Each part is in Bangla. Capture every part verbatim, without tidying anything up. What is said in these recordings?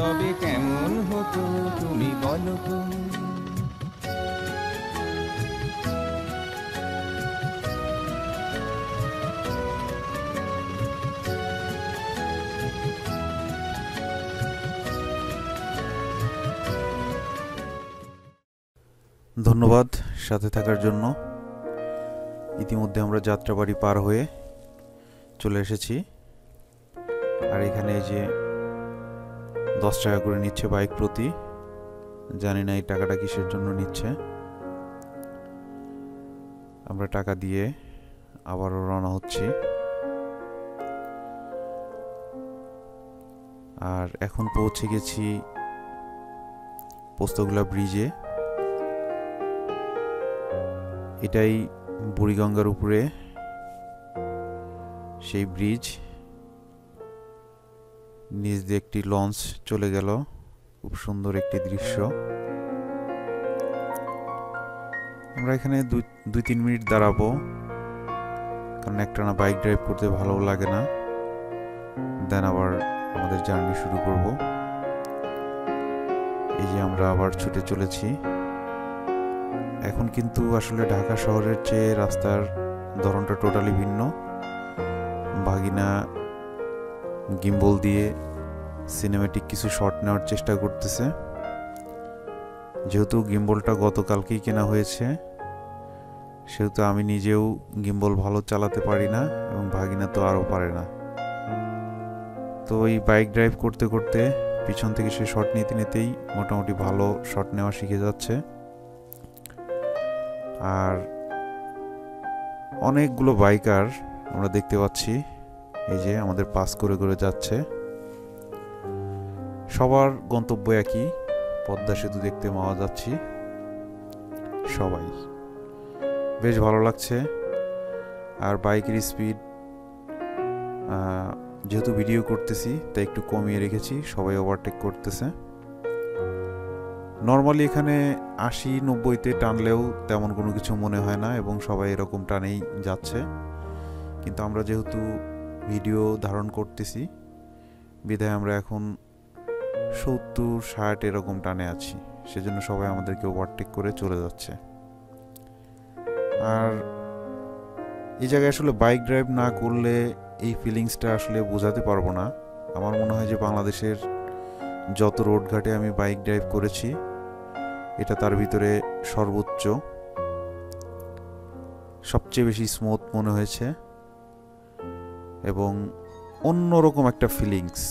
তবে কেমন হতো তুমি বলো তো। ধন্যবাদ সাথে থাকার জন্য। ইতিমধ্যে আমরা যাত্রাবাড়ি পার হয়ে চলে এসেছি। আর এখানে এই যে দশ টাকা করে নিচ্ছে বাইক প্রতি, জানি না এই টাকাটা কিসের জন্য নিচ্ছে। আমরা টাকা দিয়ে আবারও রওনা হচ্ছি। আর এখন পৌঁছে গেছি পোস্তগোলা ব্রিজে। এটাই বুড়িগঙ্গার উপরে সেই ব্রিজ। নিচ দিয়ে একটি লঞ্চ চলে গেল, খুব সুন্দর একটি দৃশ্য। আমরা এখানে দুই দুই তিন মিনিট দাঁড়াবো, কারণ একটানা বাইক ড্রাইভ করতে ভালো লাগে না। দেন আবার আমাদের জার্নি শুরু করব। এই যে আমরা আবার ছুটে চলেছি। এখন কিন্তু আসলে ঢাকা শহরের চেয়ে রাস্তার ধরনটা টোটালি ভিন্ন। ভাগিনা গিম্বল দিয়ে সিনেমেটিক কিছু শট নেওয়ার চেষ্টা করতেছে। যেহেতু গিম্বলটা গতকালকেই কেনা হয়েছে, সেহেতু আমি নিজেও গিম্বল ভালো চালাতে পারি না এবং ভাগিনা তো আরও পারে না। তো এই বাইক ড্রাইভ করতে করতে পিছন থেকে সে শট নিতে নিতেই মোটামুটি ভালো শট নেওয়া শিখে যাচ্ছে। আর অনেকগুলো বাইকার আমরা দেখতে পাচ্ছি, এই যে আমাদের পাস করে করে যাচ্ছে। সবার গন্তব্য একই, পদ্মা সেতু দেখতে পাওয়া যাচ্ছি সবাই। বেশ ভালো লাগছে। আর বাইকের স্পিড যেহেতু ভিডিও করতেছি তাই একটু কমিয়ে রেখেছি, সবাই ওভারটেক করতেছে। নর্মালি এখানে আশি নব্বইতে টানলেও তেমন কোনো কিছু মনে হয় না এবং সবাই এরকম টানেই যাচ্ছে। কিন্তু আমরা যেহেতু ভিডিও ধারণ করতেছি বিধায় আমরা এখন সত্তর ষাট এরকম টানে আছি, সেজন্য সবাই আমাদেরকে ওভারটেক করে চলে যাচ্ছে। আর এই জায়গায় আসলে বাইক ড্রাইভ না করলে এই ফিলিংসটা আসলে বোঝাতে পারবো না। আমার মনে হয় যে বাংলাদেশের যত রোড ঘাটে আমি বাইক ড্রাইভ করেছি এটা তার ভিতরে সর্বোচ্চ, সবচেয়ে বেশি স্মুথ মনে হয়েছে এবং অন্যরকম একটা ফিলিংস।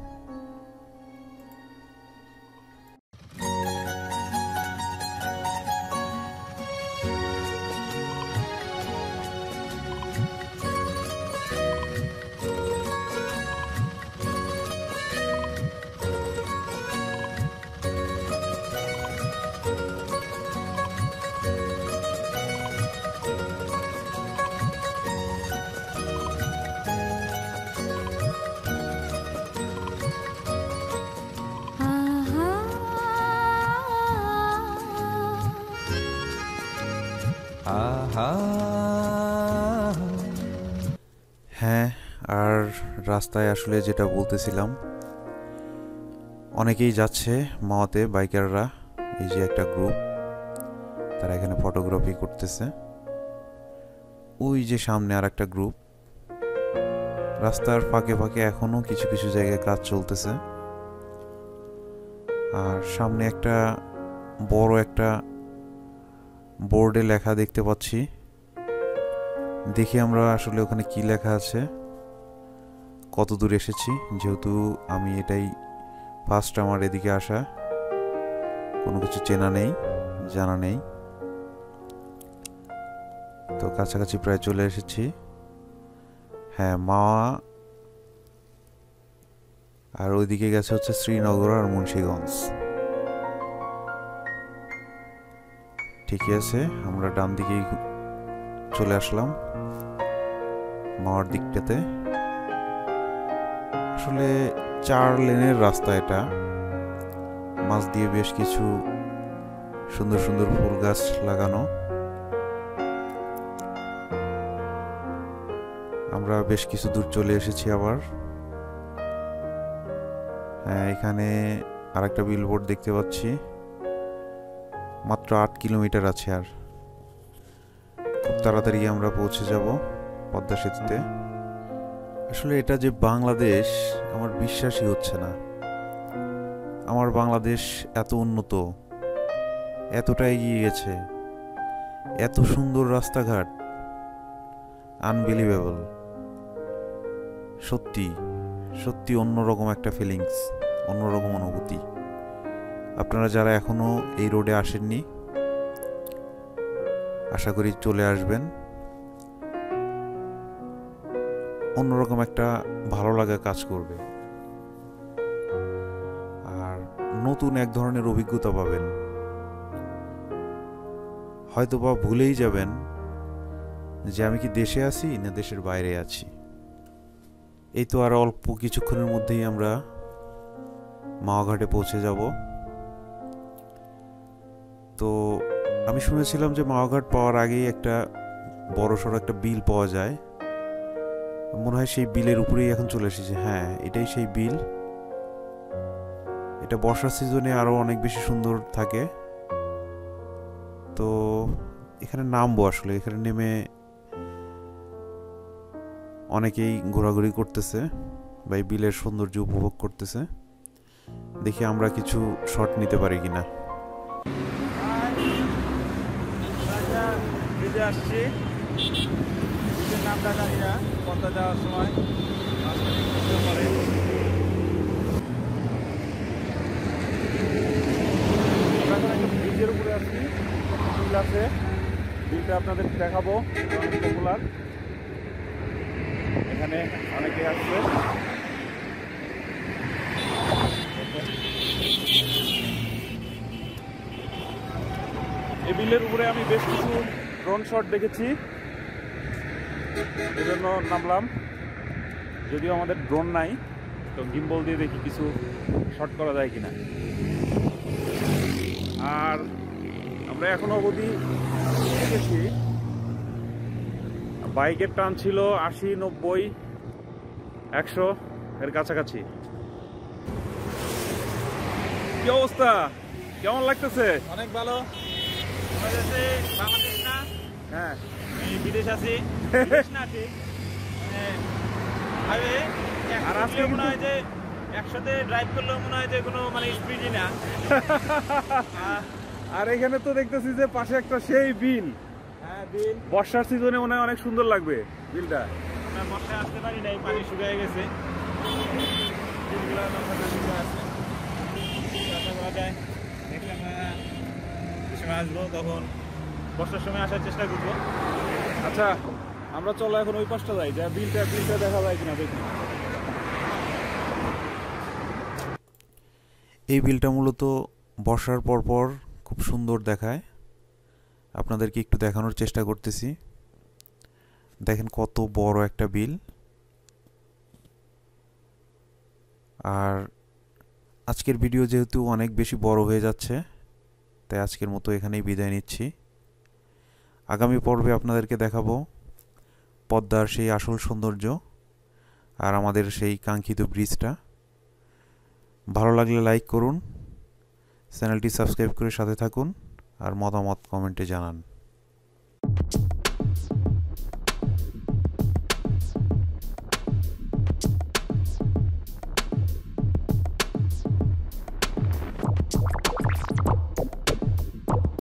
হ্যাঁ, আর রাস্তায় আসলে যেটা বলতেছিলাম, অনেকেই যাচ্ছে মাওয়াতে বাইকাররা। এই যে একটা গ্রুপ, তারা এখানে ফটোগ্রাফি করতেছে। ওই যে সামনে আর একটা গ্রুপ। রাস্তার ফাঁকে ফাঁকে এখনো কিছু কিছু জায়গায় কাজ চলতেছে। আর সামনে একটা বড় একটা বোর্ডে লেখা দেখতে পাচ্ছি। দেখি আমরা আসলে ওখানে কি লেখা আছে, কত দূর এসেছি। যেহেতু আমি এটাই ফার্স্ট আমার এদিকে আসা, কোনো কিছু চেনা নেই, জানা নেই। তো কাছাকাছি প্রায় চলে এসেছি। হ্যাঁ, মাওয়া আর ওইদিকে গেছে হচ্ছে শ্রীনগর আর মুন্সিগঞ্জ। ঠিকই আছে, আমরা ডান দিকেই চলে আসলাম মাওয়ার দিকটাতে। আসলে চার লেনের রাস্তা এটা, মাঝ দিয়ে বেশ কিছু সুন্দর সুন্দর ফুল গাছ লাগানো। আমরা বেশ কিছু দূর চলে এসেছি আবার। হ্যাঁ, এখানে আরেকটা বিলবোর্ড দেখতে পাচ্ছি। মাত্র আট কিলোমিটার আছে, আর খুব তাড়াতাড়ি আমরা পৌঁছে যাব পদ্মা সেতুতে। আসলে এটা যে বাংলাদেশ আমার বিশ্বাসই হচ্ছে না। আমার বাংলাদেশ এত উন্নত, এতটা এগিয়ে গেছে, এত সুন্দর রাস্তাঘাট, আনবিলিভেবল। সত্যি সত্যি অন্যরকম একটা ফিলিংস, অন্যরকম অনুভূতি। আপনারা যারা এখনো এই রোডে আসেননি, আশা করি চলে আসবেন। অন্যরকম একটা ভালো লাগা কাজ করবে, আর নতুন এক ধরনের অভিজ্ঞতা পাবেন। হয়তো বা ভুলেই যাবেন যে আমি কি দেশে আছি না দেশের বাইরে আছি। এই তো আর অল্প কিছুক্ষণের মধ্যেই আমরা মাওয়াঘাটে পৌঁছে যাব। তো আমি শুনেছিলাম যে মাওয়াঘাট পাওয়ার আগেই একটা বড়সড় একটা বিল পাওয়া যায়। মনে হয় সেই বিলের উপরেই এখন চলে এসেছে। হ্যাঁ, এটাই সেই বিল। এটা বর্ষার সিজনে আরো অনেক বেশি সুন্দর থাকে। তো এখানে নামবো, আসলে এখানে নেমে অনেকেই ঘোরাঘুরি করতেছে বা এই বিলের সৌন্দর্য উপভোগ করতেছে। দেখি আমরা কিছু শট নিতে পারি কিনা। আসছি নামটা জানি না, পদ্মা যাওয়ার সময় ব্রিজের উপরে আসছি। বিল আছে, বিলটা আপনাদের দেখাবো। অনেক পপুলার, এখানে অনেকে আসছে। এই বিলের উপরে আমি বেশ কিছু ড্রোন শট দেখেছি, এজন্য নামলাম। যদিও আমাদের ড্রোন নাই, তো গিম্বল দিয়ে দেখি কিছু শট করা যায় কিনা। আর আমরা এখনো অবধি দেখেছি বাইকের টান ছিল আশি, নব্বই, একশো এর কাছাকাছি। কি অবস্থা, কেমন লাগতেছে? অনেক ভালো। বাংলাদেশ না, হ্যাঁ, বিদেশ আছি। বিদেশ না ঠিক, মানে আর আজকে মনে হয় যে একসাথে ড্রাইভ করলেও মনে হয় যে কোনো মানে স্পিডই না। আর এখানে তো দেখতেছি যে পাশে একটা সেই বিল। হ্যাঁ, বিল বর্ষার সিজনে মনে হয় অনেক সুন্দর লাগবে বিলটা। আমরা বর্ষায় আসতে পারি নাই, পানি শুকিয়ে গেছে। বিলগুলো শুকিয়ে আছে, আশা করা যায় দেখলাম সময় আসবো, তখন বর্ষার সময় আসার চেষ্টা করবো। আচ্ছা, আমরা চলো এখন ওই পাশটা যাই, যা বিলটা বিলটা দেখা যায় কিনা দেখি। এই বিলটা মূলত বর্ষার পরপর খুব সুন্দর দেখায়। আপনাদেরকে একটু দেখানোর চেষ্টা করতেছি। দেখেন কত বড় একটা বিল। আর আজকের ভিডিও যেহেতু অনেক বেশি বড় হয়ে যাচ্ছে, তাই আজকের মতো এখানেই বিদায় নিচ্ছি। আগামী পর্বে আপনাদেরকে দেখাবো পদ্মার সেই আসল সৌন্দর্য আর আমাদের সেই কাঙ্ক্ষিত ব্রিজটা। ভালো লাগলে লাইক করুন, চ্যানেলটি সাবস্ক্রাইব করে সাথে থাকুন, আর মতামত কমেন্টে জানান।